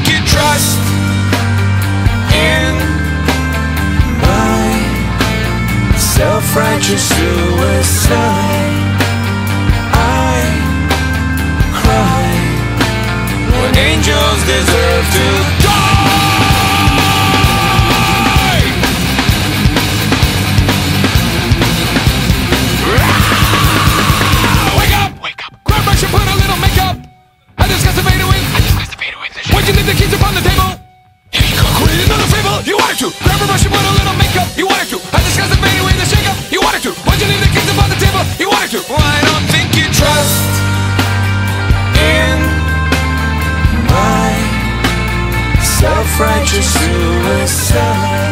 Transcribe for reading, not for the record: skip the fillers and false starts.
think you trust in my self-righteous suicide. I cry when angels deserve to die. Wake up! Wake up! Grab brush and put a little makeup. I discussed the fadeaway. Why'd you leave the keys upon the table? Here you go. Create another fable. You wanted to. Grab a brush and put a little makeup. You wanted to. I discussed the fadeaway, the shake up. You wanted to. Why'd you leave the keys upon the table? You wanted to. Well, I don't think you trust in my self-righteous suicide.